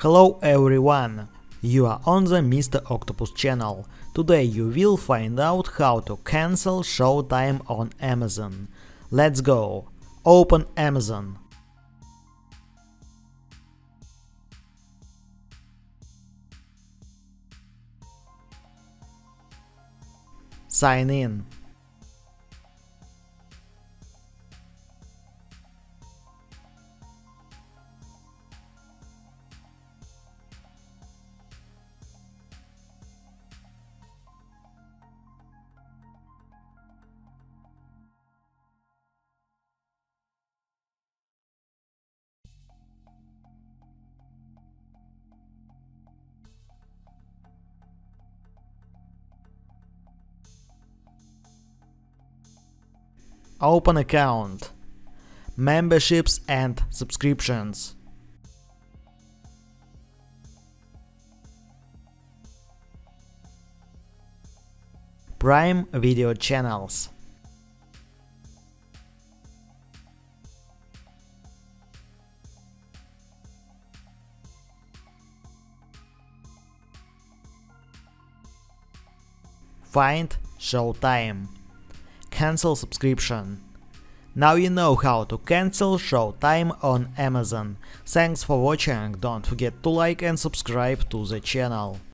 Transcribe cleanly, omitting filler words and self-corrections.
Hello everyone! You are on the Mr. Octopus channel. Today you will find out how to cancel Showtime on Amazon. Let's go! Open Amazon. Sign in. Open account. Memberships and subscriptions. Prime Video channels. Find Showtime. Cancel subscription. Now you know how to cancel Showtime on Amazon. Thanks for watching, don't forget to like and subscribe to the channel.